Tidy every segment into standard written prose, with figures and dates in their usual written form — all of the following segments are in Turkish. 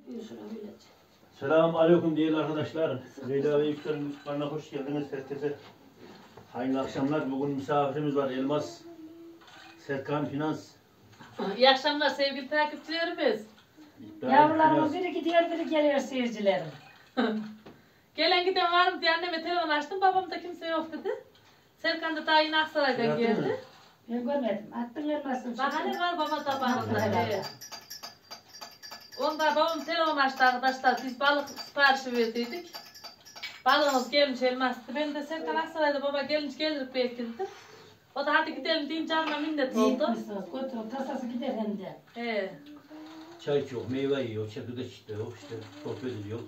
Selamun Aleyküm değerli arkadaşlar. Leyla ve Yüksel'in kanalına hoş geldiniz. Herkese hayırlı akşamlar. Bugün misafirimiz var. Elmas Serkan Finans. İyi akşamlar sevgili takipçilerimiz. Yavrularımız biri gidiyor, biri geliyor seyircilerim. Gelen giden var mı diye anneme telefon açtım. Babam da kimse yok dedi. Serkan da daha yine Aksaray'dan geldi. Ben görmedim. Attın Elmas'ın. Bahane var baba tabağında. Onda babam telefon açtı arkadaşlar. Biz balık siparişi verdiydik. Balığımız gelmiş Elmas'tı. Ben de Serkan Aksaray'da baba gelince gelir belki dedim. O da hadi gidelim deyince canına minnet oldu. Götürün tasası gider hem de. He. Çay yok, meyve yiyor, çekirdek işte yok, işte sohbet ediyor.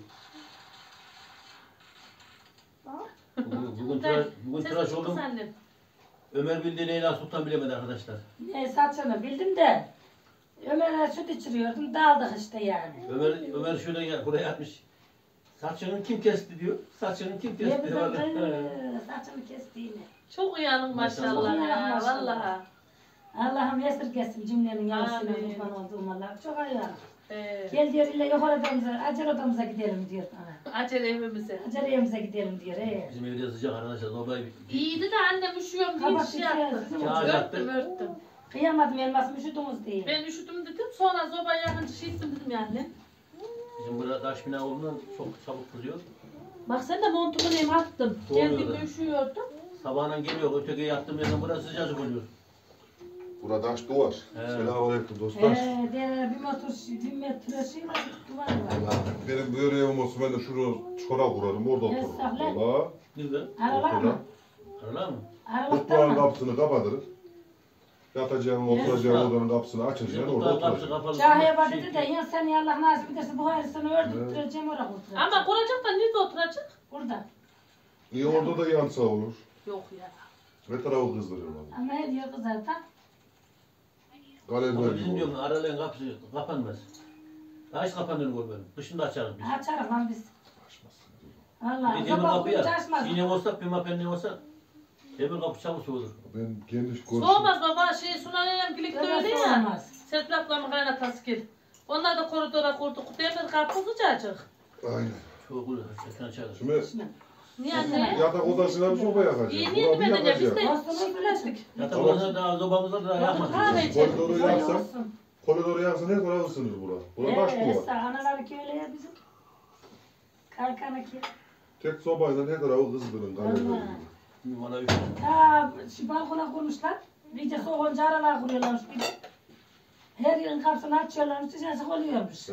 Bugün tıraş oldum. Ömer bildi, Leyla Sultan bilemedi arkadaşlar. Ne saçını bildim de Ömer'e süt içiriyordum, daldık işte yani. Ömer şuraya buraya atmış. Saçını kim kesti diyor. Saçını kim kesti diyor. Saçını kestiğini. Çok uyanık maşallah ya vallahi. Allah'ım esirgesin cümlenin yarısına kurban olduğum Allah. Çok uyanık. Gel diyor illa yukarı odamıza, acele odamıza gidelim diyor bana. Acele evimize. Acele evimize gidelim diyor. Bizim evde sıcak arkadaşlar. İyiydi de annem üşüyorum diye şey yaptım. Örttüm. Kıyamadım Elmas'ım üşüdünüz diye. Ben üşüdüm dedim sonra zobayı yakınca şiştim dedim yani. Bizim burada taş bina olduğundan çok çabuk kızıyor. Bak sen de montumu neyim attım. Geldiğimde üşüyordum. Sabahına geliyor, öteki yattığım yerden burası sıcacık oluyor. Burada taş duvar. Selamünaleyküm dostlar. Bir metre şey var, duvar var. Benim böyle evim olsa ben de şuraya çora kurarım, orada otururum. Valla. Nerede? Aralar mı? Aralar mı? Mutfağın kapısını kapatırız. Yatacağın, oturacağın odanın kapısını açacaksın, orada oturacaksın. Şahiye bak dedi de ya sen ya Allah nasip ederse bu hayırlısını ördürtüreceğim oraya oturacağım. Ama kuracak da nerede oturacak? Burada. Niye orada da yansa olur? Yok ya. Ne tarafı kızdırır bana? Ama ne diyor kız zaten? Ama bizim diyorum araların kapısı kapanmaz. Daha hiç kapandığını görmedim. Kışında açarız biz. Açarız lan biz. Allah. Bir demir Sabah kapı okuyunca ya. açmaz. Sinem olsa, pimapenli olsa demir kapı çabuk soğudur. Ben geniş konuşayım. Soğumaz baba Sunan Enemgilik de öyle ya. Soğumaz. Serpilakla kaynatası gel. Onlar da koridora kurduk. Demir kapı sıcacık. Aynen. Çok olur. Çekin açarız. Şimdi Niye anne? yatak odasına bir soba yakacağız. İyi Buna niyeti bir edeceğiz. Biz yakacağız. de süpürledik. Yatak odasında da zobamızda da yakmadık. Koridoru yaksan her tarafı ısınır bura. Bura taş duvar. Analar ki öyle ya bizim. Kalkanı ki. Tek sobayla her tarafı kızdırın. Bana bir Ta şu balkona kurmuşlar. Bir de soğunca aralar kuruyorlarmış bir de. Her yerin kapısını açıyorlarmış, sıcacık oluyormuş.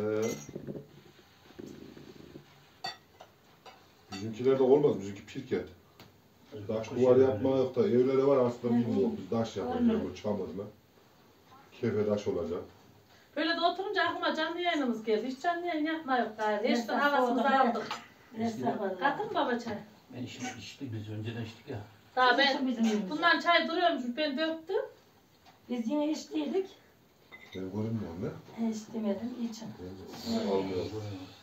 Bizimkilerde olmaz, bizimki pirket. Taş duvar yapmak da evlere var aslında bilmiyorum. Biz taş yapacağız bu çamurla. Kefe taş olacak. Böyle de oturunca aklıma canlı yayınımız geldi. Hiç canlı yayın yapma yok gayrı. Hiçten havasımızı aldık. Katın baba çay. Ben içtik biz önceden içtik ya. Daha ben bundan çay duruyormuş ben döktüm. Biz yine içtiydik. Ben görünmüyorum ne? İçtemedim, için. Almıyorum.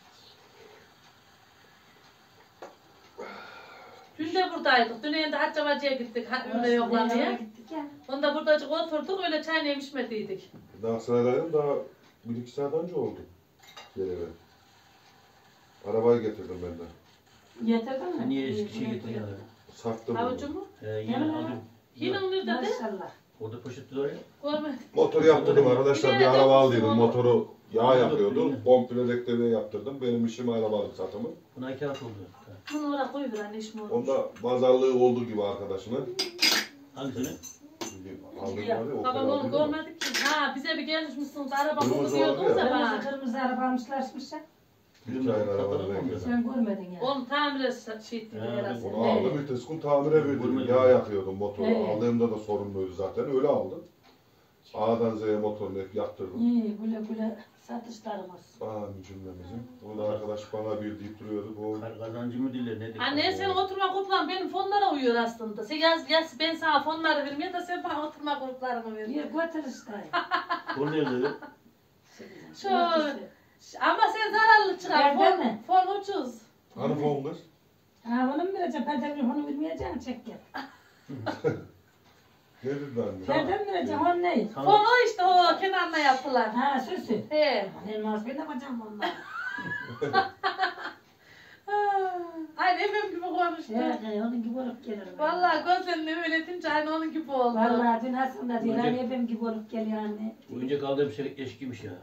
Dün de buradaydık. Dün de Haccamacı'ya gittik. Ünlü yoklamaya. Onda buradacık oturduk öyle çay neymiş içmediydik. Daha sıradaydım daha 1-2 saat önce oldu. Geleve. Arabayı getirdim ben de. Getirdin mi? Sen niye eski şey getirdin ya? Sattım. Havucu mu? Yine aldım. Yine nerede de? Maşallah. Orada poşet var ya. Görmedim. Motor yaptırdım arkadaşlar. Bir araba aldıydım. Motoru yağ yakıyordu. Komple deklemeyi yaptırdım. Benim işim arabalık satımı. Buna 2 hafta oldu. Bunu oraya koyuver anne işim olmuş. Onda pazarlığı olduğu gibi arkadaşının. Hangisini? Aldım var ya. Babam onu görmedik ki. Ha bize bir gelmişsiniz arabamızı Kırmızı diyordunuz oldu ya ya. bana. Kırmızı araba almışlarmış ya. Bir tane arabanın rengi. Sen görmedin ya. Onu tamire şey ettik herhalde. Onu aldım. Ertesi gün tamire verdim. Yağ yakıyordum motoru. Aldığımda da sorunluydu zaten. Öyle aldım. A'dan Z'ye motorunu hep yaptırdım. İyi güle güle satışlarımız. Amin cümlemizin. O da arkadaş bana bir deyip duruyordu. Bu Kazancı mı diller ne diyor? Anne sen oturma gruplarım benim fonlara uyuyor aslında. Sen yaz ben sana fonları vermeye da sen bana oturma gruplarımı ver. Bir götür işte. Bu nerede? Şu ama sen zararlı çıkar. Nerede mi? Fon ucuz. hani fon kız? Ha bunu mu vereceğim? Perden onu vermeyeceğim çek gel. Ne dedi anne? Perden mi vereceğim? O ne? Fon o işte o kenarına yaptılar. Ha süsü. He. Elmas ben de yapacağım ondan. Aynı efem gibi konuştu. Onun gibi olup gelirim. Vallahi gözlerini öyle deyince aynı onun gibi oldu. Vallahi dün Hasan da diyor, hani efem gibi olup geliyor anne. Oyuncak aldığım şey eşkiymiş ya.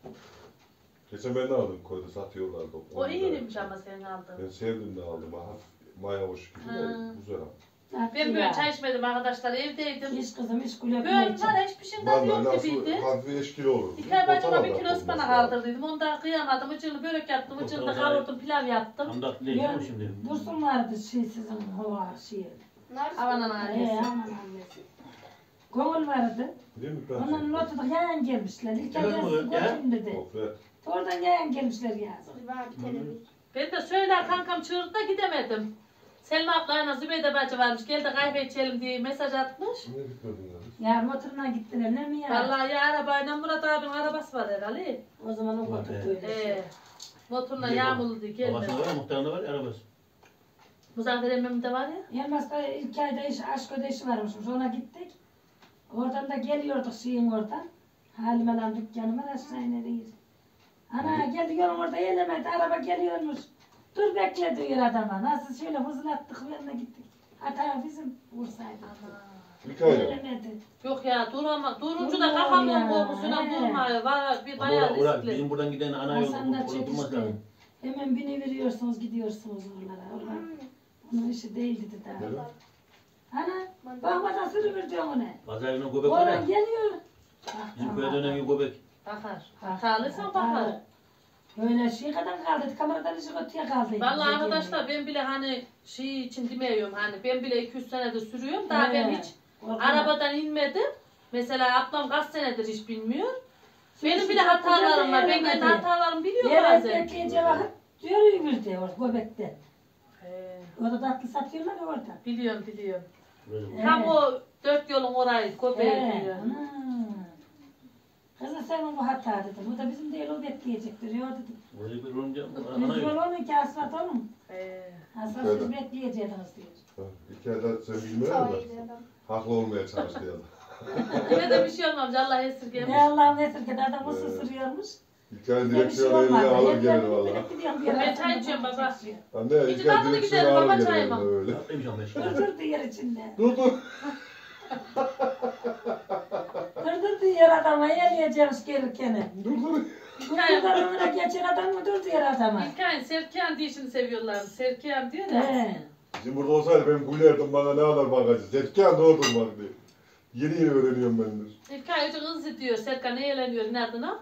Geçen ben de aldım koyda satıyorlardı. O iyiymiş ama senin aldığın. Ben sevdim de aldım. Maya hoş gibi de güzel ama. Ben böyle çay içmedim arkadaşlar, evdeydim. Hiç kızım hiç güle Böyle var hiçbir şey tadı Vallahi yok gibiydi. nasıl hafif eşkili olur. İki ay bacıma 1 kilo ıspanak aldırdıydım. Onu da kıyamadım. Mıcırlı börek yaptım. Mıcırlı da kavurdum, pilav yaptım. Hamdat değil mi şimdi? Dursun vardı sizin hava Havanan ailesi. Aman annesi. Gönül vardı. Değil mi? Ondan notu da yayan gelmişler. İlk ay götürün dedi. Gofret. Oradan yayan gelmişler yazın. Ben de söyler kankam çığırdı da gidemedim. Selma ablayla Zübeyde bacı varmış. Gel de kahve içelim diye mesaj atmış. Niye gitmedin ya? Ya motoruna gittiler ne mi ya? Vallahi ya arabayla Murat abinin arabası var herhalde. O zaman o motor böyle. Motorla yağmurlu diye gelmedi. Babası var ya, muhtarında var ya arabası. Muzaffer emmim de var ya. Elmas'ta ilk ayda aşk ödeşi varmışmış. Ona gittik. Oradan da geliyorduk şeyin oradan. Halime'nin dükkanı var aşağı ineriyiz. Ana geldi yolun orada elemedi. Araba geliyormuş. Dur bekle diyor adama. Nasıl şöyle hızlattık yanına gittik. Hata bizim vursaydı. İlk ayda. Gelemedi. Yok ya durama. Durunca da Durmuyor kafamın ya, korkusuyla he. durmuyor. Var bir Ama bayağı Urak riskli. bizim buradan giden ana yol. Hasan da Orada durmaz çekişti. lazım. Hemen biniveriyorsunuz gidiyorsunuz oralara. Oralar. Onun işi değildi dedi Neden? daha. Ana bakmadan sürüveriyor onu. Pazar günü göbek var Oradan ya. geliyor. Bizim köye dönen gibi göbek. Bakar. Hatalıysan bakar. Böyle şey kadar kaldı. Kameradan işi öteye kaldı. Vallahi arkadaşlar ben bile hani şey için demiyorum hani ben bile 200 senedir sürüyorum. Daha ben hiç arabadan inmedim. Mesela ablam kaç senedir hiç bilmiyor. Benim bile hatalarım var. Ben kendi hatalarımı biliyorum Yere bazen. bekleyince vakit yürüyüvürdü o göbekten. He, Orada tatlı satıyorlar ya orada. biliyorum. Böyle. Tam o 4 yolun orayı köpeği diyor. Ana. Kızım senin bu hata dedim. Bu da bizim değil o bekleyecektir. Yok dedim. Böyle bir olunca Biz ana yol yol. onun ki asfalt onun. He. Asfalt siz bekleyeceksiniz diyor. İlk ayda sen bilmiyorum da. Haklı olmaya çalıştı ya. Yine de bir şey olmamış. Allah esirgemiş. Ne Allah'ın esirgedi adam o sırıyormuş. İlk ay Ne bir şey direksiyonu eline olmadı. alır Hep gelir ben valla. bilip gidiyorum bir yere. Ben çay içiyorum baba. Anne ilk İçin ay altına direksiyonu gidelim, baba alır gelir çayıma. eline öyle. Tatlıymış ama işte. Durdurdu yer içinde. Dur dur. Durdurdu yer adama eleyeceğiz gelirken. Dur dur. Durdurdan önüne geçen adam mı durdu yer adama? İlkay'ın Serkan diye işini seviyorlar. Serkan diyor ya. He. Şimdi burada olsaydı ben gülerdim bana ne kadar bagajı. Zetken doğdum bak diye. Yeni öğreniyorum bendir. İlkay önce kız diyor. Serkan eğleniyor. Ne adına?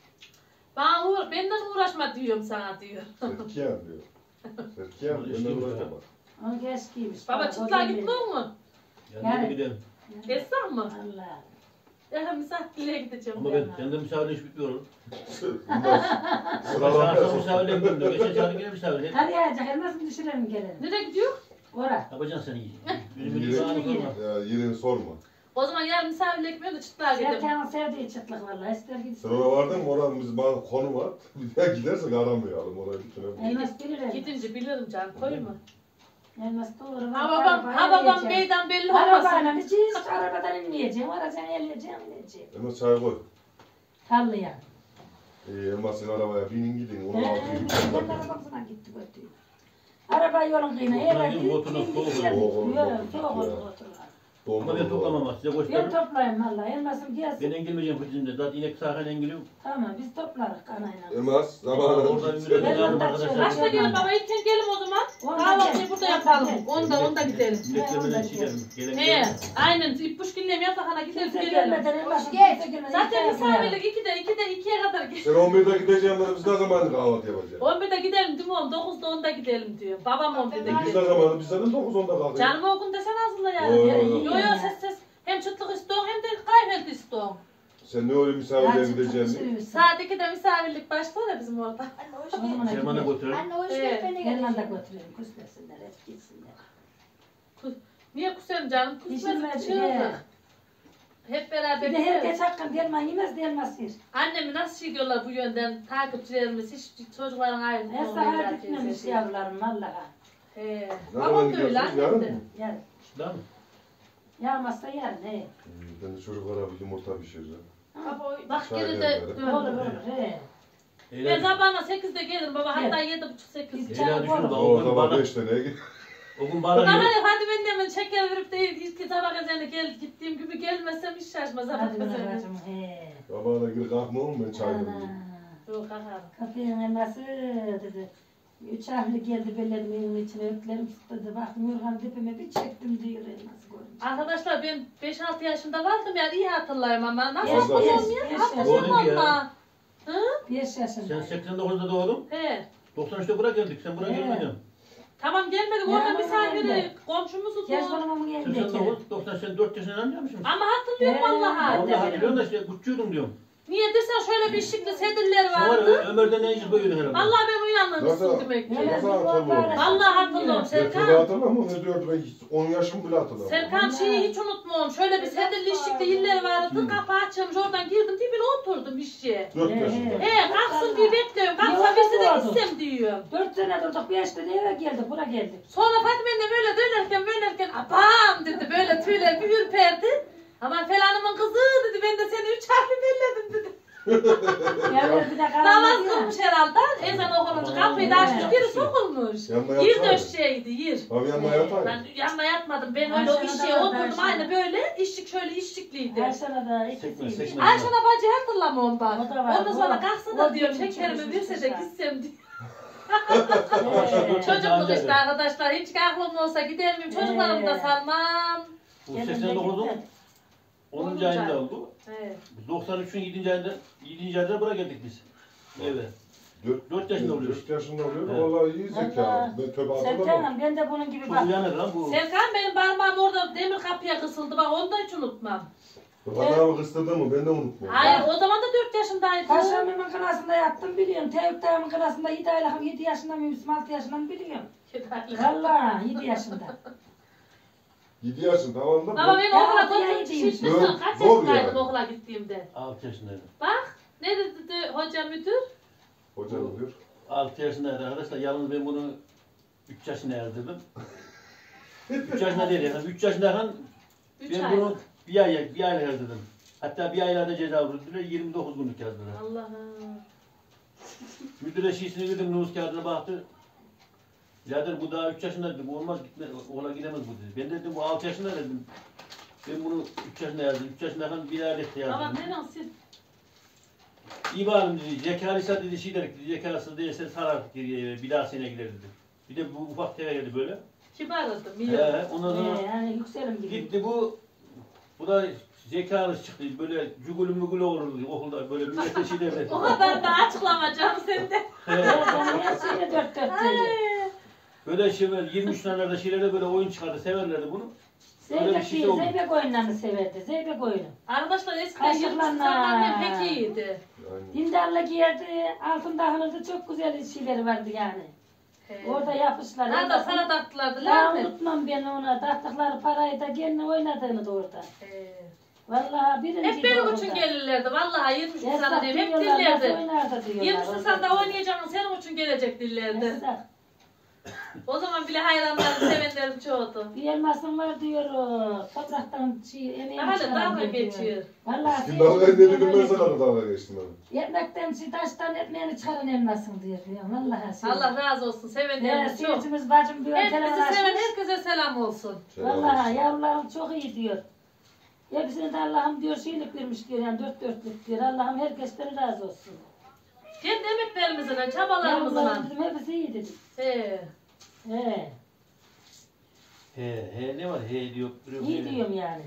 Bana benden uğraşma diyorum sana diyor. Zetken diyor. Zetken benden uğraşma. Onu geç giymiş. Baba çıtlığa gitmiyor mu? Yani gidelim. Geçsen mi? Allah. Ya misafirliğe gideceğim. Ama ben kendi misafirle iş bitmiyor oğlum. Bunlar Çağırsam sıralanmıyor. misafirle gidiyorum. Geçen çağırdı yine misafirle. Karıyacak elmasını düşürelim gelelim. Nereye gidiyor? Ora. Yapacaksın sen iyi. Yine- Bizim bir bağını sorma. Ya yerini sorma. O zaman yarın misafirliğe gitmiyor da çıtlığa gidelim. Serkan'ın sevdiği çıtlık vallahi. İster Sen gitsin. oraya vardın mı? Oranın biz bana konu var. Bir daha gidersek aramayalım orayı bir tane. Elmas bilir elmas. Gidince bilirim canım. Koyma. Elmas doğru. Ha babam beyden belli olmasın. Arabayla hiç arabadan inmeyeceğim. Aracan eleyeceğim ineceğim. Elmas çay koy. Tarlıya. Elmas'ın arabaya binin gidin. Onu altı Ben arabasına gitti götürdü. Araba yolun kıyına. Oturma değil mi? Oturma, soğuk olur. Soğuk olur oturma. Ama ben toplamam bak size Ben gösteririm. toplayayım valla. Elmasım gelsin. Ben engilmeyeceğim kızımda. Zaten inek sağken engeliyorum. Tamam biz toplarız kanayla. Elmas zamanında Orada bir müddet lazım arkadaşlar. Kaçta gidelim baba? İlken gelin o zaman. Kahvaltıyı burada yapalım. Onda gidelim. Milletlerden içelim. Gelen He, gelen. aynen. İpuşkinle yatakana gideriz Kimse gelelim. gelmeden elmasım Geç. kimse gelmeden. Zaten İki ayakla. misafirlik 2'ye kadar geç. Sen 11'de gideceğim biz ne zaman kahvaltı yapacağız? 11'de gidelim değil mi oğlum? 9'da 10'da gidelim diyor. Babam 11'de Biz ne gidelim. zaman? Biz zaten 9-10'da kaldık. Canım o gün desen hazırla yani. Oo. Yo ses. Hem çıtlık istiyorum hem de kahvaltı istiyorum. Sen ne öyle misafirliğe Açık gideceksin? tutuşuyoruz. Saat 2'de misafirlik başlıyor ya bizim orada. Anne o iş Tamam, değil. hadi Selman'a gidelim. götürelim. Anne o iş Evet. değil. Beni Yanına da götür. götürelim. Küsmesinler. Hep gitsinler. Niye kusuyorum canım? Pişirmez, Kusmaz çığırdık. Hep beraber Bir de gideriz. herkes hakkın delman yemez delmaz yer. Annemi nasıl şey diyorlar bu yönden takipçilerimiz hiç çocukların ayrı. Esra gitmemiş yavrularım vallaha. He. Ne Babam zaman da öyle gidiyorsunuz? annem Yarın de. mı? Yarın. Değil mi? Yağmazsa yarın he. Ben de çocuklara bir yumurta pişireceğim. Baba, bak Çay geri de demlerim. döndü. Olur olur he. Ben sabahına 8'de gelirim baba, hatta 7.30-8. Leyla düşün bak, O zaman 5 tane git. o gün Bana bana ne hadi ben de hemen şeker verip de ilk sabah ezanı gittiğim gibi gelmezsem hiç şaşmaz sabah Hadi ezanı. bacım. Babana gir kalkma oğlum ben çay demeyeyim. Yok kalkarım. Kapının elması dedi. 3 harfli geldi belledim evin içine öplerim sıkladı. Baktım yorgan dipime bir çektim diyor elması görünce. Arkadaşlar ben 5-6 yaşında vardım yani iyi hatırlayayım ama nasıl Yes, hatırlıyorum yes, ya? yes, Hatırlıyorum Doğru ya. valla. Hı? 5 sen yaşında. 89'da doğdun. He. 93'te buraya geldik. Sen buraya He. gelmedin. Tamam gelmedik Ya, orada ama misafiri geldi. komşumuzu Gez bu. babamın yerindeki. 89, 90 sen 4 yaşında anlıyormuşsun. Ama hatırlıyorum He. vallahi. Vallahi hatırlıyorum da işte küçüğüydüm diyorum. Niye dersen şöyle bir şıklı sedirler Sen var vardı. Ömer'den ne iş koyuyordun herhalde. Vallahi ben uyanmamışsın Nasıl? demek ki. Evet, Nasıl bir hatırlıyorum? ortaya Vallahi hatırlıyorum Ben tadı Serkan. hatırlamam ne diyordu ben 10 yaşım bile hatırlamam. Serkan şeyi hiç unutmam. Şöyle bir sedirli işçikli iller vardı. Kapağı açılmış oradan girdim dibine oturdum işçiye. 4 He, yaşında. He kalksın diye bekliyorum. Kalksa Yok, birisi de yok. gitsem diyorum. 4 sene durduk 5'te de eve geldik buraya geldik. Sonra Fatime'yle böyle dönerken apam dedi böyle tüyler bir ürperdi. Aman Felan'ımın kızı dedi ben de seni 3 harfli belledim dedi. Geldik bir de Namaz karanlık ya. kılmış herhalde. Ezan okununca kapıyı da açmış biri sokulmuş. Yanına Yer yatsana. döşeğiydi yer. Abi yanına yatayım. Ben yanına yatmadım. Ben öyle o Ayşe'ne işçiye de vardı, oturdum Ayşe'ne. aynı böyle. İşçik şöyle işçikliydi. Ayşe'ne de Sekme, ikisiymiş. sekme. Ayşe'ne bacı hatırlamam bak. O da var, Ondan sonra o. kalksa O da diyorum bizim şekerimi çocuğumuz verse de işte. gitsem diye. He. Çocukluk işte arkadaşlar. Hiç aklım olsa gider miyim? Çocuklarımı da salmam. Bu Gelin de 89'un gitti. 10. 10. ayında ay. oldu. Evet. 93'ün 7. ayında buraya geldik biz. Evet. 4 yaşında oluyor. 4 yaşında oluyor. Evet. Vallahi iyi zeka. Vallahi. Ben töbe hatırlamam. Serkan'ım ben de bunun gibi Çok bak. uyanır lan bu. Serkan benim parmağım orada demir kapıya kısıldı. Bak onu da hiç unutmam. Bana kıstırdı mı ben de unutmuyorum. Hayır o zaman da 4 yaşındaydı. Paşamın kınasında yattım biliyorum. Tevfik dayımın kınasında 7 aylık 7 yaşında mıyım 6 yaşında mı biliyorum. Valla 7 yaşında. 7 yaşın tamam da. Baba ben Ya, okula altı götürdüm. yaşındayım. Hiç Zor- kaç zor yaşındaydım yani. okula gittiğimde. 6 yaşındaydı. Bak ne dedi hoca müdür? Hoca oluyor. 6 yaşındaydı arkadaşlar. Yalnız ben bunu 3 yaşına erdirdim. 3 yaşında değil yani. 3 yaşındayken 3 ben ay. bunu bir ay erdirdim. Hatta bir aylarda ceza vurdular. 29 günlük yazdılar. Allah'ım. Müdüre şişini verdim. Nüfus kağıdına baktı. Birader bu daha 3 yaşında dedi. Bu olmaz gitme. Ola gidemez bu dedi. Ben dedim bu 6 yaşında dedim. Ben bunu 3 yaşında yazdım. 3 yaşındayken bir aylıkta Baba yazdım. ne nasıl? İyi bağırım dedi. Zekalıysa dedi şey dedik. Zekasız değilse sarar geriye. Bir daha sene gider dedi. Bir de bu ufak teve geldi böyle. Kibarladım biliyorum. Ondan sonra Yani yükselim gibi. gitti bu da zekalı çıktı. Böyle cugulu mugulu olurdu okulda. Böyle millete şey derdi. O kadar da açıklama canım sende. Ya ben her şeyini dört dört dedi. Böyle şey böyle 23 tanelerde şeylerde böyle oyun çıkardı. Severlerdi bunu. Öyle bir Zeybek şey değil, oldu. Zeybek oyunlarını severdi. Zeybek oyunu. Arkadaşlar eskiden Kaşıklarla. 23 annem pek iyiydi. Aynen. Dindarla giyerdi, altında hanırdı çok güzel şeyleri vardı yani. Orada yapışlar. Nerede sana taktılardı Ya lan mi? unutmam ben ona. Taktıkları parayı da gelin oynadığını da orada. Vallahi birinci Hep benim için gelirlerdi. Vallahi 23 Esnaf Nisan'da hep diyorlar, nasıl dillerdi. oynardı diyorlar. 23 Nisan'da oynayacaksın senin için gelecek dillerdi. Esnaf. O zaman bile hayranlarım, sevenlerim çoğuldu. Bir elmasın var diyor o. Topraktan emeğini Hala çıkaran dalga diyor. geçiyor. Vallahi Şimdi dalga ne dedim ben sana da dalga geçtim abi. Ekmekten taştan ekmeğini çıkaran elmasın diyor. Vallahi. Allah razı olsun. Sevenlerim çok. Seyircimiz bacım diyor. telefon Hepinizi seven açmış. herkese selam olsun. Vallahi yavrularım çok iyi diyor. Hepsine de Allah'ım diyor şeylik vermiş diyor yani dört dörtlük diyor. Allah'ım herkesten razı olsun. Kendi emeklerimizle, çabalarımızla. Yavrularım dedim hepsi iyi dedim. He. He. He ne var he diyor. duruyor İyi böyle. diyorum yani.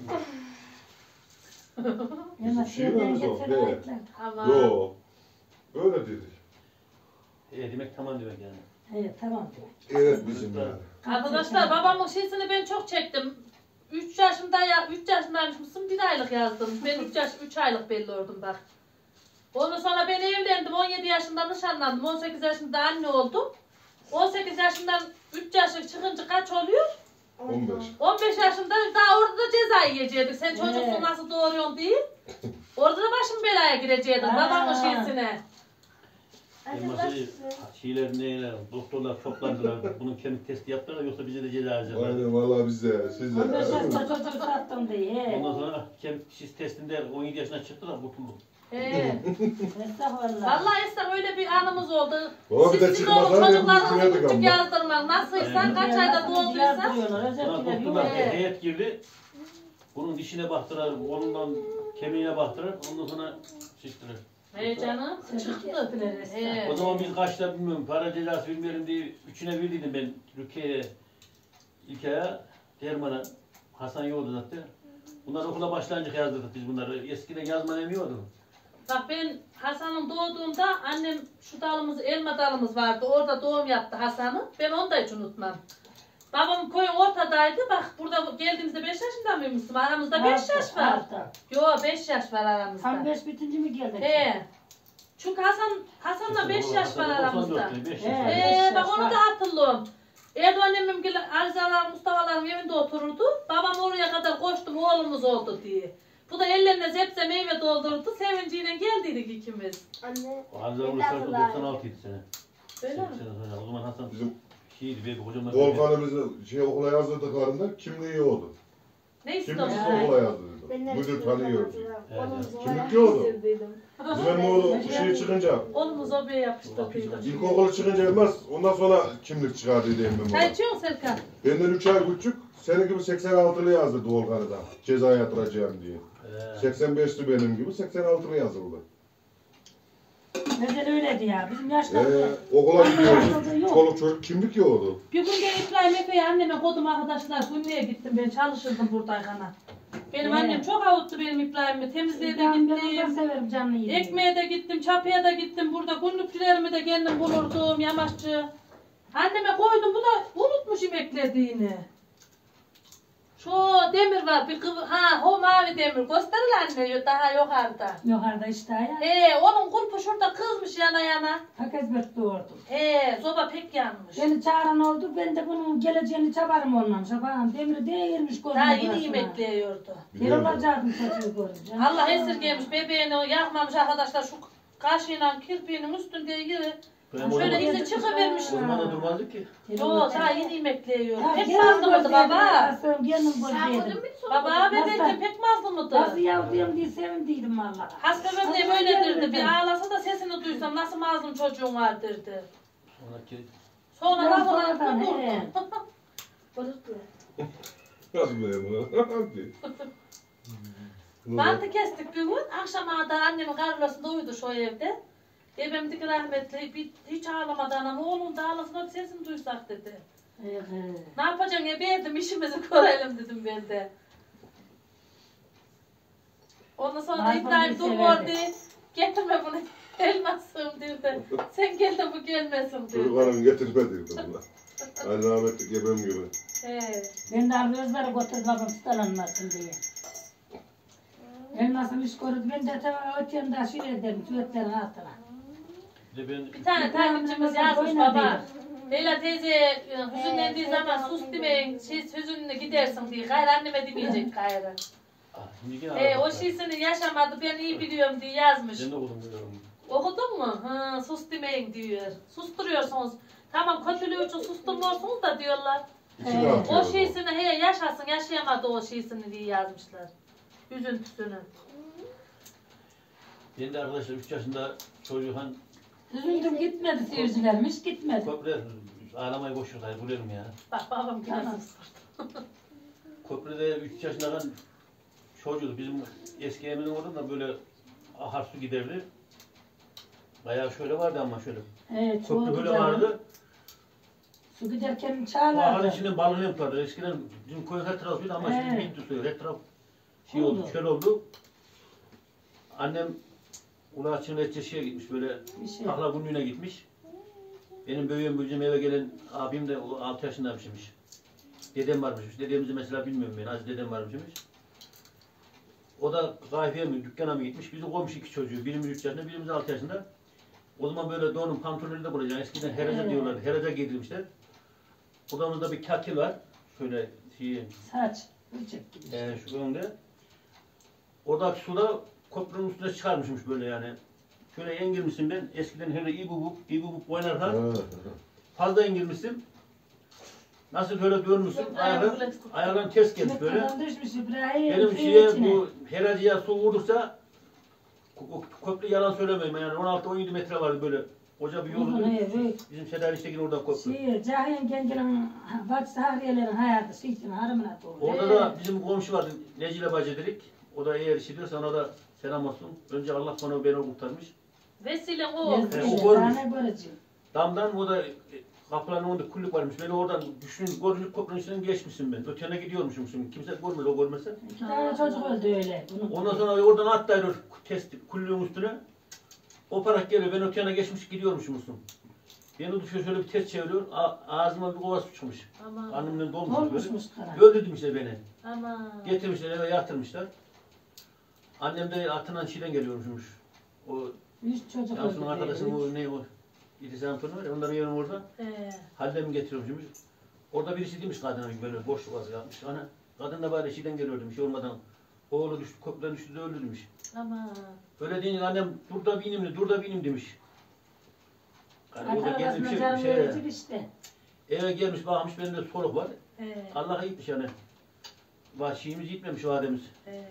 Bizim Ama şiirimiz sevdiğin o, getsene he. ayıklar. Ama Yo. Öyle dedik. He demek tamam demek yani. Evet tamam diyor. Evet bizim yani. arkadaşlar babamın şeysini ben çok çektim. 3 yaşındaymışmışsın 1 aylık yazdım. Ben 3 aylık belli oldum bak. Ondan sonra ben evlendim. 17 yaşında nişanlandım. 18 yaşında anne oldum. 18 yaşından 3 yaşlık çıkınca kaç oluyor? 15. 15 yaşında daha orada da ceza yiyecektik. Sen çocuksun Evet. nasıl doğuruyorsun diye. Orada da başım belaya girecektim. Ha. Babamın şeysine. Elması şeyler neler doktorlar toplandılar. Bunun kemik testi yaptılar yoksa bize de ceza alacaklar. Aynen vallahi bize, size. 15 yaşında çocuğu sattım diye. Ondan sonra kemik testinde 17 yaşına çıktı da kurtulduk. Estağfurullah. Vallahi Esra öyle bir anımız oldu. O bir de Siz çıkmasa oğlum ne çocuklarınızı bilmiyorduk küçük ama. yazdırmak nasılsa kaç ayda doğduysa. Yazdırıyorlar, Buna özellikler yok. doktorlar Evet. heyet girdi. Bunun dişine baktılar, onundan kemiğine baktılar. Ondan sonra çektiler. Canım çıktı. O zaman biz kaçta bilmiyorum, para cezası bilmiyorum diye üçüne verdiydim ben Rukiye'ye, İlkay'a, Derman'a, Hasan yoldu zaten. Bunlar okula başlayınca yazdırdık biz bunları. Eskiden yazma emiyordu. Bak ben Hasan'ın doğduğunda annem şu dalımız, elma dalımız vardı. Orada doğum yaptı Hasan'ın. Ben onu da hiç unutmam. Babam koyun ortadaydı. Bak burada geldiğimizde 5 yaşında mıymışsın? Aramızda 5 yaş var. Yo 5 yaş var aramızda. Tam 5 bitince mi geldik? He. Çünkü Hasan'la 5 yaş var aramızda. 5 He. Bak onu da hatırlıyorum. Erdoğan emmim gibi Arızalar, Mustafa'ların evinde otururdu. Babam oraya kadar koştum oğlumuz oldu diye. Bu da ellerine zepse meyve doldurdu. Sevinciyle geldiydik ikimiz. Anne. Arıza Uluslararası 96 idi sene. Öyle mi? O zaman Hasan Bizim şeydi, benim kocaman. Volkan'ımızı okula yazdırdıklarında kimliği yoktu. Ne Kimlik istiyorsun? okula yazdırdı. Müdür tanıyor. Kimlik yoktu. Bizim oğlu şey çıkınca, Oğlumuz obaya yapıştırdıydı. ilkokulu çıkınca elmez, ondan sonra kimlik çıkardı diyeyim ben Çay buna. içiyor musun Serkan? Benden 3 ay küçük, senin gibi 86'lı yazdırdı Volkan'ı da. Ceza yatıracağım diye. 85'li benim gibi 86'lı yazıldı. Neden öyleydi ya? Bizim yaşlarımızda. Okula gidiyordu. Yok. Çoluk çocuk kimlik yoktu. Bir gün de İbrahim Efe'ye anneme kodum arkadaşlar. Günlüğe gittim ben çalışırdım buradayken. Benim annem çok avuttu benim İbrahim'i. Temizliğe de Ben ondan gittim. severim canlı yemeği. Ekmeğe de gittim, çapıya da gittim. Burada günlükçülerimi de kendim bulurdum, yamaççı. Anneme koydum, bu da unutmuşum eklediğini. Şu demir var, bir kıvı, o mavi demir. Gösterir anne daha yukarıda. Yukarıda işte ya. Onun kulpu şurada kızmış yana yana. Paketbet doğurdum. Soba pek yanmış. Beni çağıran oldu, ben de bunun geleceğini çabarım ondan. Şaban demiri değirmiş gözüme. Daha yeni yemekliyordu. Bir olacaktım çocuğu görünce. Allah esirgemiş bebeğini yakmamış arkadaşlar şu kaşığıyla kirpiğinin üstünde yeri. Şöyle izi çıkıvermiş. O zaman da durmazdık ki. Yo daha yeni yemekliyor. Ya, Pek gelin mazlı mıydı gözledim, baba? aslanım, gelin gözledim. Baba bebekte pek mazlı mıydı? Nasıl yavruyum diye sevindiydim valla. Hasbebem de Aslan böyle gelmedi. derdi. Bir ağlasa da sesini duysam nasıl mazlum çocuğun var derdi. Sonraki Sonra Ben lafına sonradan, durdu. he. Nasıl böyle? Mantı kestik bir gün. Akşama da annemin karılasında uyudu şu evde. Ebemdeki rahmetli hiç ağlamadı anam. Oğlum da ağlasın da sesini duysak dedi. Ne yapacaksın ebeydim işimizi görelim dedim ben de. Ondan sonra da Bazı İbrahim bir durmuyordu. severdi. Getirme bunu elmasım dedi. Sen gel de bu gelmesin dedi. Çocuklarım getirmedik de buna. Ali rahmetli gebem gibi. Ben de abi özleri götürdüm babam sıtalanmasın diye. Elmasım iş gördü. Ben de ta öteyim şey ederim. Tüvetlerin altına. bir de ben Bir tane takipçimiz yazmış baba. Leyla teyze hüzünlendiği zaman sus demeyin, hüzünlü gidersin diye. Gayrı anneme demeyecek gayrı. şimdi yine O şeysini yaşamadı ben iyi biliyorum diye yazmış. Ben de okudum biliyorum. Okudun mu? Sus demeyin diyor. Susturuyorsunuz. Tamam kötülüğü için susturmuyorsunuz da diyorlar. İçine atıyor. O şeysini yaşasın yaşayamadı o şeysini diye yazmışlar. Üzüntüsünü. Ben de arkadaşlar 3 yaşında çocuğun Üzüldüm gitmedi seyircilerim. Hiç gitmedi. köprüde ağlamayı boş ver, buluyorum ya. Bak babam yine Tamam. susturdu. Köprüde 3 yaşında çocuğu bizim eski evimizin orada da böyle ahar su giderdi. Bayağı şöyle vardı ama şöyle. Evet, Köprü çoğu böyle güzel. vardı. Su giderken Bu ahırın çağlardı. içinde balını yapardı. Eskiden bizim koyun her tarafı suydu ama şimdi Evet. bitti suyu. Her taraf şey oldu, Oldu. çöl oldu. Annem Ulağı Çinletçeşi'ye gitmiş böyle Bir şey. takla günlüğüne gitmiş. Benim büyüğüm eve gelen abim de 6 yaşındaymışmış. Dedem varmışmış. Dedemizi mesela bilmiyorum ben. Aziz dedem varmışmış. O da kahveye mi, dükkana mı gitmiş. Bizi koymuş iki çocuğu. Birimiz 3 yaşında, birimiz 6 yaşında. O zaman böyle donun pantolonu da bulacaksın. Eskiden heraca diyorlardı. Heraca giydirmişler. Odamızda bir katil var. Şöyle Saç. Bıçak gibi. şu önde. Oradaki suda köprünün üstüne çıkarmışmış böyle yani. Şöyle engirmişsin ben. Eskiden hele İbubuk oynarken fazla engirmişsin. Nasıl böyle dönmüşsün, ayağından ters gelmiş böyle. Düşmüş İbrahim. Benim suyun içine. bu heracıya su vurdukça Köprü yalan söylemiyorum yani 16-17 metre vardı böyle. Koca bir yoldu. Bizim Sedar İştekin orada köprü. Cahil Gengel'in bacısı Hahriyelerin hayatı Siktin harımına doğru. Orada da bizim komşu vardı Necile Bacı dedik. O da eğer işitiyorsa ona da selam olsun. Önce Allah beni kurtarmış. Vesile o. O görmüş. Damdan o da kapıların önünde kulluk varmış. Beni oradan görünüp köprünün içinden geçmişsin ben. Ötene gidiyormuşum şimdi. Kimse görmedi o görmese. 2 tane çocuk öldü öyle. Ondan sonra oradan atlayır kulluğun üstüne. O parak geliyor. Ben ötene geçmiş gidiyormuşum. Beni düşüyor şöyle bir ters çeviriyor. Ağzıma bir kova su çıkmış. Aman. Annemden dolmuş Olmuşmuş böyle. Öldürdüm işte beni. Aman. Getirmişler eve yatırmışlar. Annem de atından şeyden geliyormuş. O 3 çocuk Cansu'nun öldü. arkadaşım o ne o? İdris Anton'u var ya onların yanım orada. Halil'e getiriyormuş. Orada birisi demiş kadına böyle boşluk az yapmış. Ana kadın da bari şeyden geliyor demiş olmadan. Oğlu düştü köprüden düştü de öldü demiş. Aman. Öyle deyince annem dur da binim demiş. Yani o da geldi bir Arabasına işte. Eve gelmiş bakmış benim de soluk var. Allah'a gitmiş yani. Şeyimiz gitmemiş o ademiz.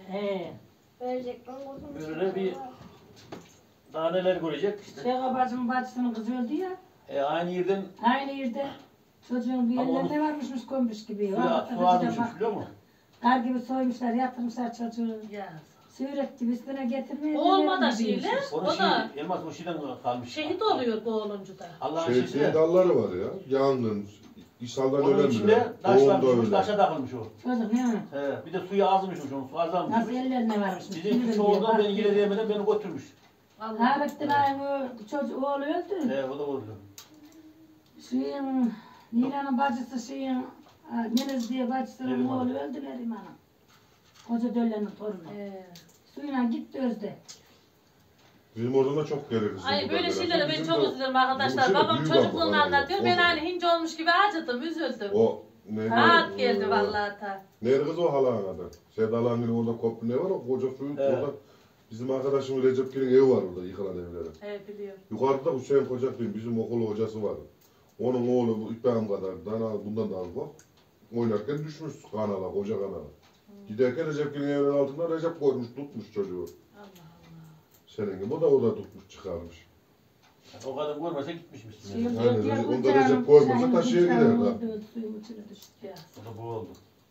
Böyle bir daha neler görecek işte. Şeyha bacısının kızı öldü ya. Aynı yerden Aynı yerde çocuğun bir yerlerinde varmışmış koymuş gibi. su almışmış biliyor musun? Kar gibi soymuşlar, yatırmışlar çocuğu. Ya. Sürek gibi üstüne getirmeye. Oğulma da şeyle, Onun o da elmas o şeyden kalmış. şehit oluyor bu oğluncu da. Allah'ın Şehitliğin şeysi. dalları var ya. Yangın, İshal'dan Onun ölen içinde bile. taş Doğumda varmış, öyle. taşa takılmış o. Çocuk ne mi? Bir de suyu azmışmış onun, su azalmış. Nasıl ellerine varmışmış. Bizim çoğundan beni yine diyemeden beni götürmüş. Habettin ayın çocuğu oğlu öldü. O da oldu. Şeyin, Nilan'ın bacısı şeyin, Neniz diye bacısının oğlu öldü Neriman'ın. Koca döllenin torunu. Suyuna gitti özde. Bizim oradan da çok geliriz. Ay böyle şeyleri ben çok üzülürüm arkadaşlar. Babam çocukluğunu anlatıyor. Ben aynı hinci olmuş gibi acıdım, üzüldüm. O ne? Rahat geldi vallahi ta. Nerede kız o halağın adı? Sevda Hanım'ın orada koptu ne var o koca suyun orada. Bizim arkadaşımın Recep Gül'ün evi var orada yıkılan evlerin. Evet biliyorum. Yukarıda Hüseyin Kocaklı'nın bizim okul hocası var. Onun oğlu İbrahim kadar, bundan daha ufak. Oynarken düşmüş kanala, koca kanala. Giderken Recep Gül'ün evinin altında Recep koymuş, tutmuş çocuğu. Allah Allah. Senin gibi o da tutmuş, çıkarmış. O kadın görmese gitmişmiş. Yani onda Recep koymasa taşıya giderdi. O da bu oldu.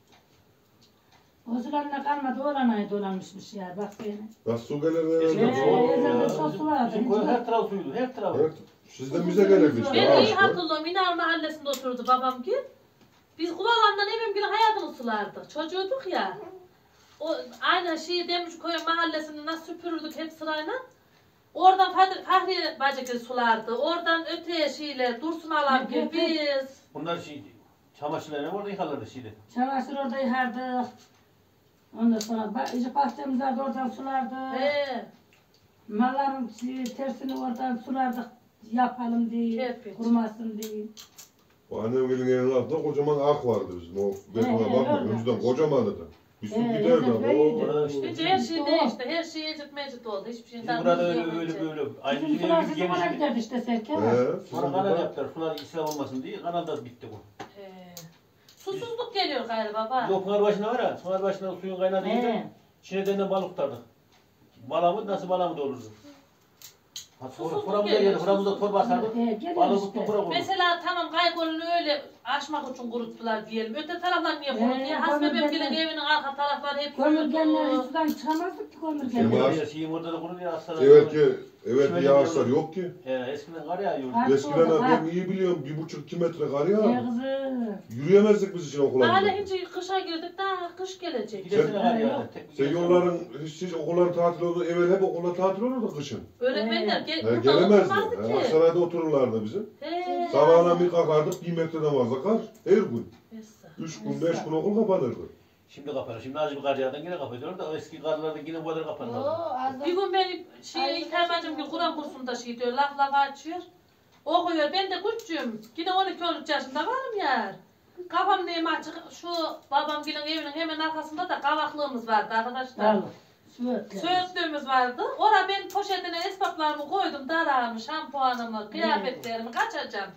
O sularına kalmadı, oğlanaya dolanmışmış ya, bak beni. Bak su gelir Eskiden Ee, su oldu ezelde ya. sosu vardı. Bizim koyu her taraf suydu, her taraf. Evet, sizden bize gelirdi işte. Ben de iyi ağaç var. hatırlıyorum. İnar mahallesinde oturdu babam ki. Biz Kuvalan'dan evim gibi hayatını sulardık. Çocuğuduk ya. O aynı şeyi Demirci mahallesinde nasıl süpürürdük hep sırayla. Oradan Fahriye bacı sulardı. Oradan öteye şeyle Dursun alan gibi biz. Bunlar çamaşırlarını orada yıkarlardı şeydi. Çamaşır orada yıkardık. Ondan sonra bahçemiz vardı, oradan sulardık. Malların tersini oradan sulardık. Yapalım diye, kurumasın diye. O annemin evinin altında kocaman ak vardı bizim. O betona bakma, önceden kocamandı da. Bir su giderdi ama. İşte her şey değişti. Her şey ecit mecit oldu. Hiçbir şey Bizim burada öyle böyle. Aynı Bizim bizim sular evimiz sizin ona genişti. giderdi işte Serkan. Sonra kanal yaptılar. Sular israf olmasın diye. Kanalda bitti bu. Susuzluk geliyor galiba baba. Yok Pınar başına var ya. Pınar başına suyun kaynadığı yerden Çin'den balık tutardık. Balamut nasıl balamut olurdu? Kuramıza geldi. Kuramıza torba sardık. Balığı tuttuk bırak oldu. Mesela tamam Kaybol'unu öyle aşmak için kuruttular diyelim. Öte taraflar niye kuruttu ya? Hasbe Bemgil'in evinin arka tarafları hep Gömürgenler kurudu. sudan çıkamazdık ki gömürgenler. Şeyin orada da kurudu ya hastalar. Evet yağışlar yok ki. Eskiden kar yağıyordu. Eskiden ben iyi biliyorum 1,5-2 metre kar yağdı. Kızım. Yürüyemezdik biz için okula. Hala hiç kışa girdik daha kış gelecek. Gidesine kar yağdı. Sen yolların hiç okulların tatil oldu. Evvel hep okullar tatil olurdu kışın. Öğretmenler burada Gelemezdi. oturmazdı ki. Aksaray'da otururlardı bizim. Sabahına bir kalkardık 1 metreden fazla kar. Her gün. 3 gün 5 gün okul kapanırdı. Şimdi kapanır. Şimdi az bir kar yağdan yine kapatıyorlar da o eski karlarda yine bu kadar kapanır. Bir gün beni İlter bir Kur'an kursunda diyor, laf açıyor. Okuyor, ben de küçüğüm. Yine 12-13 yaşında varım ya. Kafam neyim açık, şu babamgilin evinin hemen arkasında da kavaklığımız vardı arkadaşlar. Söğütlüğümüz vardı. Oraya ben poşetine esbaplarımı koydum, darağımı, şampuanımı, kıyafetlerimi kaçacağım.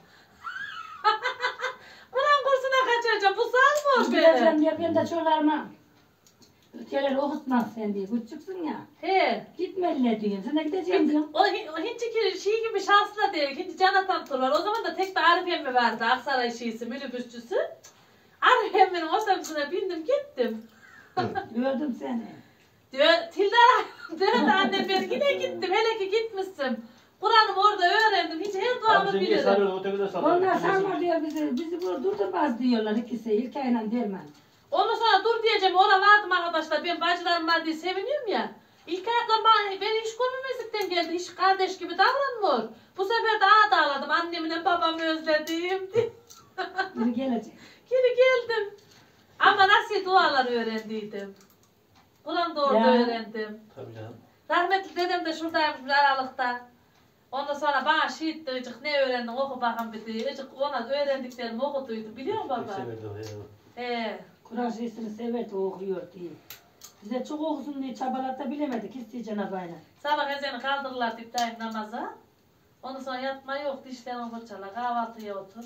Kur'an kursuna kaçacağım, bu salmış beni. Ben de çocuklarıma Öteleri okutmaz sen diye. Küçüksün ya. He. Gitmeliler diyorum. Sen de gideceğim diyorum. O hiç şey gibi şanslı değil. Hiç can atan tur var. O zaman da tek bir Arif emmi vardı. Aksaray şeysi, minibüsçüsü. Arif emminin otobüsüne bindim gittim. Gördüm seni. Diyor, diyordu annem ben yine gittim. Hele ki gitmişsin. Kur'an'ımı orada öğrendim. Hiç her Abi duamı sen niye bilirim. sarıyorsun? Otobüde sarıyorsun. Onlar sarma diyor bizi. Bizi burada durdurmaz diyorlar ikisi. İlkay'la Derman. Ondan sonra dur diyeceğim. Ona vardım arkadaşlar. Ben bacılarım var diye seviniyorum ya. İlk ayaklarım beni hiç görmemezlikten geldi. Hiç kardeş gibi davranmıyor. Bu sefer daha da ağladım. Annemle babamı özledim diye. Biri gelecek. Geri geldim. Ama nasıl dualar öğrendiydim. Kur'an'da orada Ya. öğrendim. Tabii canım. Rahmetli dedem de şuradaymış bir aralıkta. Ondan sonra bana şiit diyecek ne öğrendin oku bakalım bir diye. Ona öğrendiklerimi okuduydu biliyor musun Pek baba? severdi o ya. Kur'an şeysini severdi okuyor diye. Bize çok okusun diye çabalatta bilemedik. İsteyeceğin Cenab-ı Sabah ezanı kaldırırlar İbrahim namaza. Ondan sonra yatma yok dişlerini fırçala kahvaltıya otur.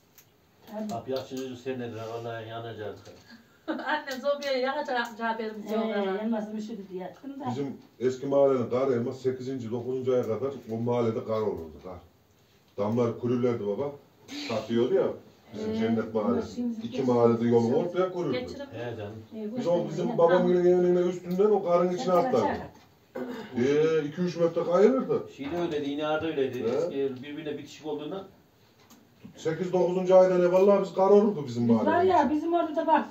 Abi yaşınızı sen nedir? Vallahi yanacağız. Annem zobaya yakacak haberimiz yok ama. Elması bir şey dedi yatkın da. Bizim eski mahallenin kar elmas 8. 9. aya kadar o mahallede kar olurdu kar. Damlar kururlardı baba. Satıyordu ya. Bizim cennet mahallesi. İki mahallede yolun ortaya kururdu. Geçirim. He canım. Bizim babamın evinin üstünden o karın içine atlardı. 2-3 metre kayılırdı. Şey de öyleydi, inar da öyleydi. He. Eski birbirine bitişik olduğundan. 8-9. ayda ne vallahi biz kar olurdu bizim Biz var mahallede. ya bizim orada da bak.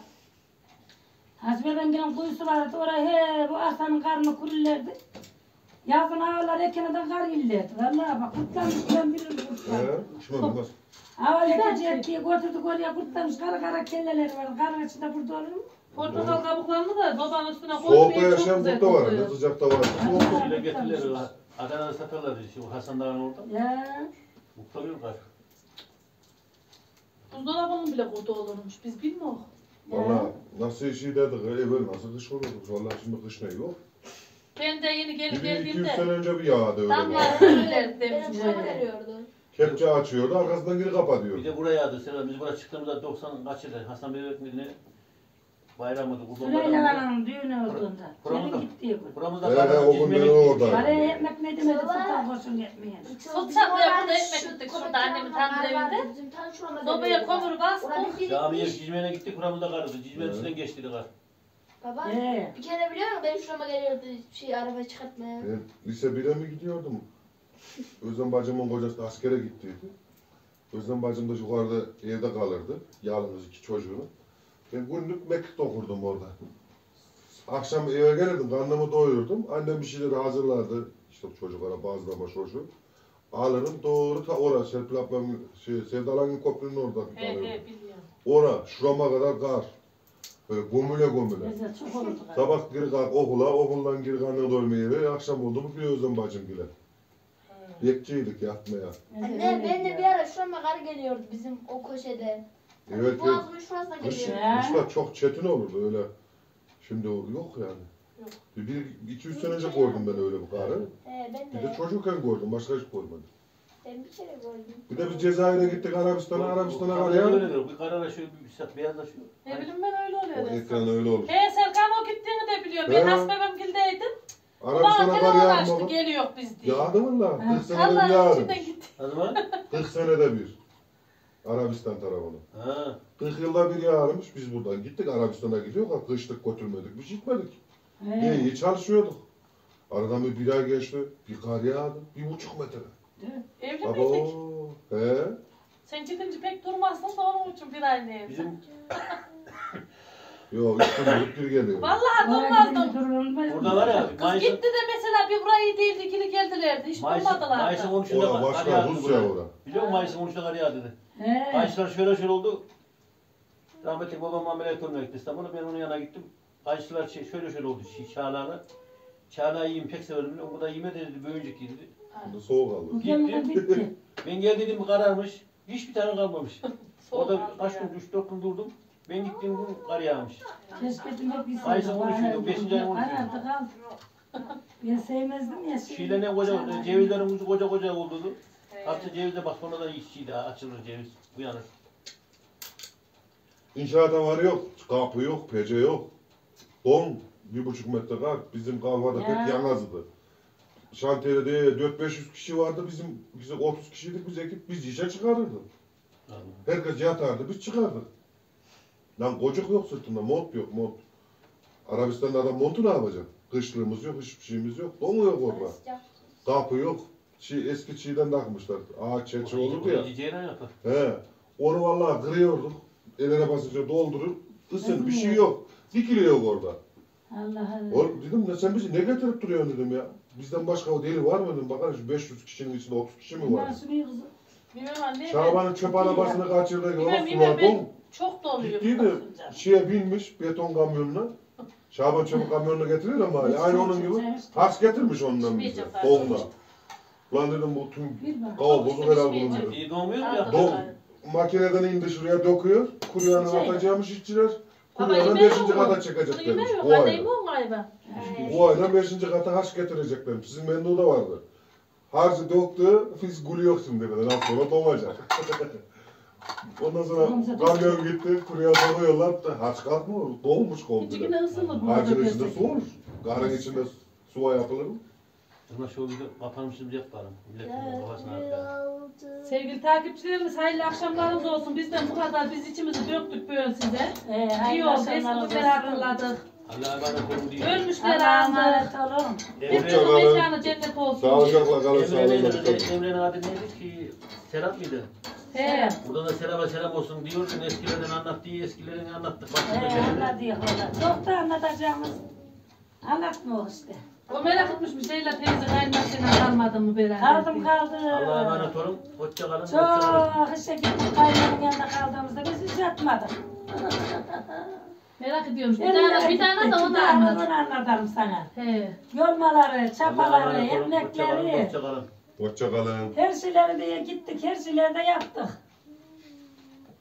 Hasbe Bengi'nin kuyusu vardı. Oraya he bu arsanın karnını kurullerdi. Yazın ağlar ekeneden kar illerdi. Vallahi bak kurtlamış ben bilirim kurtlamış. Şimdi olmaz. Ağlar ekecek diye götürdük oraya kurtlamış. Kara kara kelleler var. Karın içinde burada olur mu? Portakal kabuklarını da babanın üstüne koydum. Soğukta çok yaşayan güzel burada var. kokuyor. Ne sıcakta var. Soğuk. Şöyle getirirler. Adana'da satarlar. Şu Hasan Dağı'nın orada. Ya. Muhtarıyorlar. Buzdolabının bile kodu olurmuş. Biz bilmiyoruz. Valla nasıl şey dedik, evvel nasıl kış olurdu. Valla şimdi kış ne yok. Ben de yeni gelip Bir 200 geldiğimde sene önce bir yağdı öyle. damlar bak. öyle Benim demişler. şurama geliyordu. Kepçe açıyordu, arkasından geri kapatıyordu. Bir de buraya yağdı. Selam biz buraya çıktığımızda 90 kaçırdı. Hasan Bey öğretmenine bayramıydı. Kurban Süreyya bayramıydı. Hanım'ın düğünü olduğunda. Buramızda. Gelin gittiği gün. Buramızda O gün ben oradaydım. Paraya ekmek ne demedi sultan kurşun yetmeyen. Sultanlığa burada ekmek gittik şurada annemin tanrı evinde. Bizim tam şurama Sobaya geliyordu. kömür bastık. Camiye Cizme'ne gittik. Buramızda kardı. Cizme'nin üstünden geçti kar. Baba He. bir kere biliyor musun benim şurama geliyordu araba çıkartmaya. Ben lise 1'e mi gidiyordum? Özlem bacımın kocası da askere gittiydi. Özlem bacım da yukarıda evde kalırdı. Yalnız 2 çocuğunu. Ben günlük mekik okurdum orada. Akşam eve gelirdim, karnımı doyururdum. Annem bir şeyleri hazırlardı. İşte çocuklara bazlama çocuğu. Alırım doğru ta oraya Serpil ablamın, Sevdalan'ın köprünün orada He kalırdım. he biliyorum. Ora, şurama kadar kar. Böyle gömüle gömüle. Bizde çok olurdu. Sabah geri kalk okula, okuldan geri karnına doymayı eve, akşam oldu mu bir Özlem bacım bile. Bekçiydik yatmaya. Anne ben de bir ara şurama kar geliyordu bizim o köşede. Evet, evet. Boğazımın şurasına Kış, geliyordu. Ya. kışlar çok çetin olurdu öyle. Şimdi yok yani. Yok. Bir 200 sene önce gördüm ben öyle bir karı. He ben Bir de. de çocukken gördüm, başka hiç görmedim. Ben bir kere gördüm. Bir de biz Cezayir'e gittik Arabistan'a kar Öyle ya. oluyor. Bir karara şöyle bir saat beyazlaşıyor. Ne bileyim ben öyle O oluyor. ekran öyle olur. He Serkan o gittiğini de biliyor. Ben He. Hasbebemgil'deydim. Bana Arabistan'a kar telefon yağdı açtı mı? geliyor biz diye. Yağdı valla. 40 senede bir Allah'ın yağdı. içinden gitti. O zaman? 40 senede bir. Arabistan tarafına. Ha. 40 yılda bir yağarmış. Biz buradan gittik Arabistan'a gidiyor. Kışlık götürmedik. Biz gitmedik. He. İyi çalışıyorduk. Aradan bir ay geçti. Bir kar yağdı. 1,5 metre. Evli Baba miydik? He. Sen gidince pek durmazsın da onun için bir ay ne? Bizim Yok 3 gün olup bir geliyor. Vallahi Oraya durmazdım. gidince durulur mu? burada var ya Kız Mayıs'ın gitti de mesela bir burayı değildi, ikili geldilerdi. Hiç durmadılar Mayıs'ın da. 13'ünde Ora kar başka yağdı. Rusya buraya. ora. Biliyor musun Mayıs'ın 13'ünde kar yağdı dedi. He. Ayşeler şöyle oldu. Rahmetli babam ameliyat olmaya gitti İstanbul'a. Ben onun yanına gittim. Ayşeler şöyle oldu. Çağla'na. Çağla'yı yiyeyim pek severim. O da yeme dedi. Böyünceki dedi. Şimdi soğuk Bu aldı. gemide bitti. Ben gel dedim kararmış. Hiçbir tane kalmamış. Soğuk Orada aldı kaç ya. gün 3-4 gün durdum. Ben gittiğim gün kar yağmış. Keşke dedim bir Ayşe konuşuyordu, 5. ay konuşuyordu. Arada kaldı. Ben sevmezdim ya. Şiile ne koca, cevizlerin ucu koca oldu. Hatta cevize bak sonradan içiydi, açılır ceviz, uyanır. İnşaata var yok. Kapı yok, pece yok. Don 1,5 metre kar. Bizim kahvada Ya. tek yanazdı. Şantiyede 400-500 kişi vardı. Biz 30 kişiydik biz ekip. Biz işe çıkarırdık. Herkes yatardı, biz çıkardık. Lan kocuk yok sırtında, mont yok, mont. Arabistan'da adam montu ne yapacak? Kışlığımız yok, hiçbir şeyimiz yok. Donu yok orada. Kapı yok. Eski çiğden takmışlar. Ağaç çeçe olurdu ya. He. Onu vallahi kırıyorduk. Eline basınca doldurur. Isın, bir şey yok. Dikiliyor orada. Allah Allah. Oğlum dedim sen bizi ne getirip duruyorsun dedim ya. Bizden başka o deli var mı dedim. Bakın şu 500 kişinin içinde 30 kişi mi var? Nasıl bir kızım? Bilmem anne. Şaban'ın çöp arabasını kaçırdı. Bilmem Sular ben don. çok doluyum. Gittiydi. Şeye binmiş beton kamyonuna. Şaban çöp kamyonuna getiriyor ama aynı onun gibi. Harç getirmiş ondan bize. Donla. Ulan dedim bu tüm kava bozuk herhalde bunun dedim. İyi doğmuyor mu ya? Don. Makineden indi şuraya dokuyor. Kuruyanı atacağımış işçiler. Baba Kuruyanı yemeği 5. yok mu? kata Bunu çekeceklermiş. yemeği yok. Bu Anne ayda. mi o galiba? Bu ayda 5. kata harç getireceklermiş. Sizin menüde vardı. Harcı doktu, biz gülüyor şimdi dedi. Ondan sonra doğacak. Ondan sonra kamyon gitti, kuruya soruyorlar da harç kalkmıyor, doğmuş komple. Küçüküne ısınır bu Harcın arada içinde pek. su olur. Karın içinde suva yapılır mı? Ama şu video kapanmışız yapalım. Milletin kafasına atlayalım. Sevgili takipçilerimiz hayırlı akşamlarınız olsun. Bizden bu kadar biz içimizi döktük böyle size. İyi oldu. Eskilikler hatırladık. Allah'a emanet olun diye. Ölmüşler Allah'a andı. emanet olun. Hepimizin Hoşça kalın. mekanı cennet olsun. Sağlıcakla kalın, sağlıcakla kalın. Emre'nin adı neydi ki? Serap mıydı? He. Buradan da Serap'a selam olsun diyorsun. Eskilerden anlattığı eskilerini anlattık. Bak, Anlat diyor orada. Çok da anlatacağımız. Anlatmıyor işte. O merak etmiş Leyla teyze kayınmasıyla kalmadın mı beraber? Kaldım diye. Allah'a emanet olun. Hoşça kalın. Hoşça kalın. Çok işe gittik kaynanın yanında kaldığımızda biz hiç yatmadık. Merak ediyormuş. Bir tane de onu anlat. Onu anlatalım sana. He. Yolmaları, Allah'a çapaları, emanet olun. Hoşça kalın. emekleri, Hoşça kalın. Hoşça kalın. her şeyleri diye gittik, her şeyleri de yaptık.